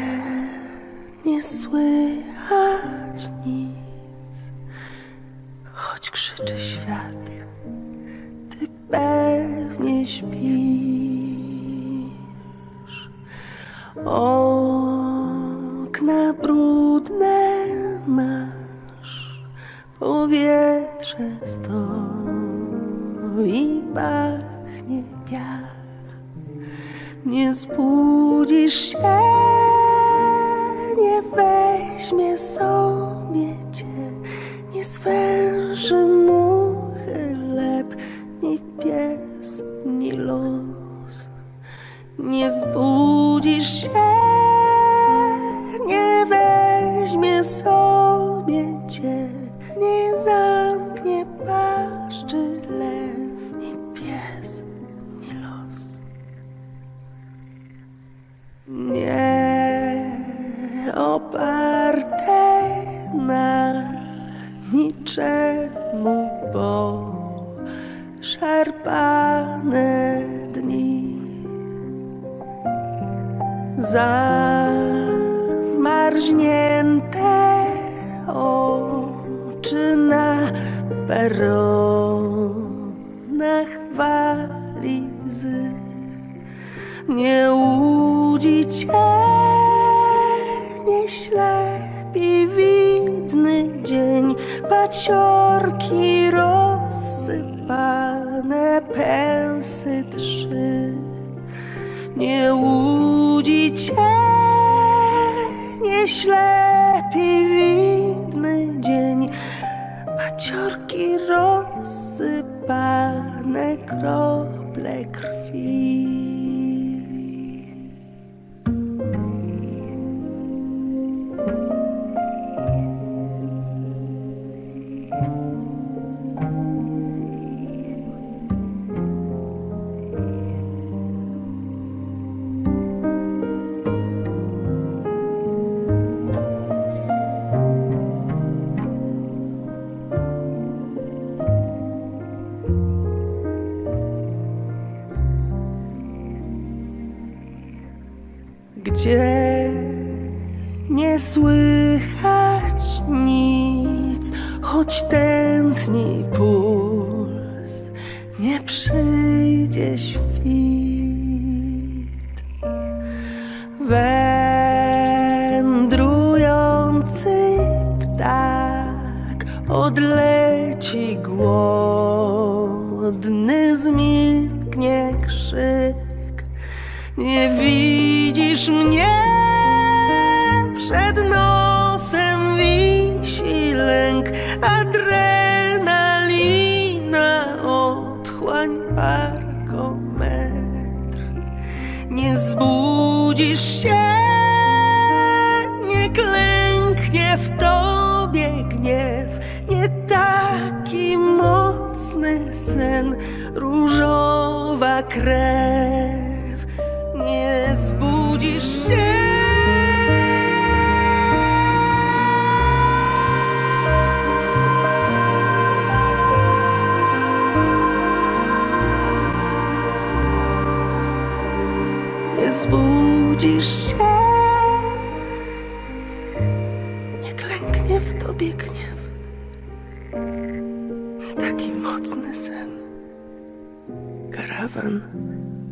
nie słychać nic, choć krzyczy świat, ty pewnie śpisz. Okna brudne masz, powietrze stoi, pachnie piach. Nie zbudzisz się, nie weźmie sobie cię, nie zwęży muchy lep, ni pies, ni los. Nie zbudzisz się, nie weźmie sobie cię, nie zamknie paszczy lew, ni pies, ni los. Nie oparte na niczemu, bo szarpane dni, zamarznięte oczy na peronach walizy. Nie łudzi cię, nie ślepi widny dzień, paciorki rozsypane, pensy trzy. Nie łudzi cię, nie ślepi widny dzień, paciorki rozsypane, krople krwi. Gdzie nie słychać nic, choć tętni puls, nie przyjdzie świt. Wędrujący ptak odleci głodny, zmilknie krzyk. Nie widzisz mnie, przed nosem wisi lęk, adrenalina, otchłań, parkometr. Nie zbudzisz się, nie klęknie w tobie gniew, nie taki mocny sen, różowa krew. Nie zbudzisz się, nie zbudzisz się, nie klęknie w tobie gniew, nie taki mocny sen. Karawan